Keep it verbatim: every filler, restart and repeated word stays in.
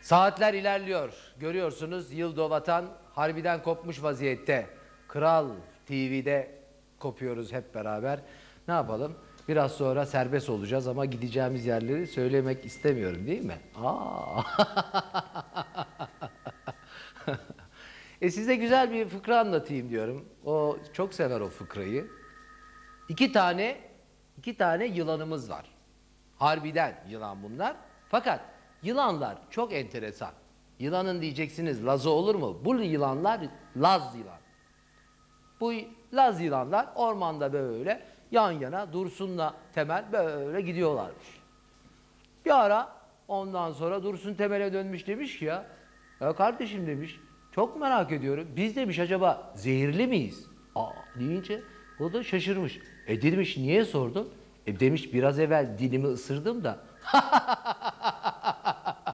Saatler ilerliyor. Görüyorsunuz Yıldo Vatan harbiden kopmuş vaziyette. Kral T V'de kopuyoruz hep beraber. Ne yapalım? Biraz sonra serbest olacağız ama gideceğimiz yerleri söylemek istemiyorum değil mi? Aa. e size güzel bir fıkra anlatayım diyorum. O çok sever o fıkrayı. İki tane, iki tane yılanımız var. Harbiden yılan bunlar. Fakat yılanlar çok enteresan. Yılanın diyeceksiniz lazı olur mu? Bu yılanlar Laz yılan. Bu Laz yılanlar ormanda böyle yan yana Dursun'la Temel böyle gidiyorlarmış. Bir ara ondan sonra Dursun Temel'e dönmüş demiş ki ya, ya kardeşim demiş, çok merak ediyorum. Biz demiş acaba zehirli miyiz? Aa deyince o da şaşırmış. E demiş niye sordun? E demiş biraz evvel dilimi ısırdım da.